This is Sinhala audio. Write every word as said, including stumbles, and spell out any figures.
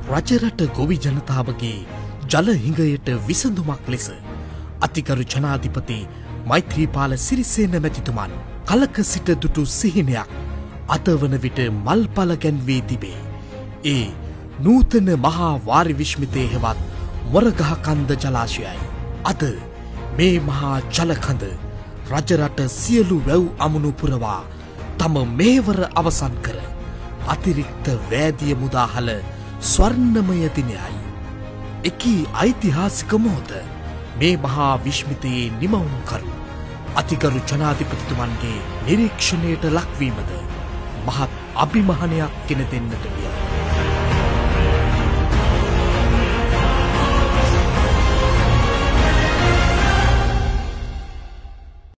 රජරට ගොවි ජනතාවගේ ජල හිඟයට විසඳුමක් ලෙස අතිගරු ජනාධිපති මෛත්‍රීපාල සිරිසේන මැතිතුමන් කලක සිට දුටු සිහිනයක් අද වන විට මල්පල ගැන්වී තිබේ. ඒ නූතන මහා වාරි විශ්මිතය හෙවත් මොරගහ කන්ද ජලාශයයි. අද මේ මහා ජලකඳ රජරට සියලු වැව් අමුණු පුරවා තම මේවර අවසන් කර අතිරික්ත වෑදිය මුදාහල ස්වර්ණමය දිනයයි. එකී ඓතිහාසික මොහොත මේ මහා විශ්මිතයේ නිමවුම්කරු අතිගරු ජනාධිපතිතුමන්ගේ නිරීක්ෂණයට ලක්වීමද මහත් අභිමානයක් ගෙන දෙන්නට විය.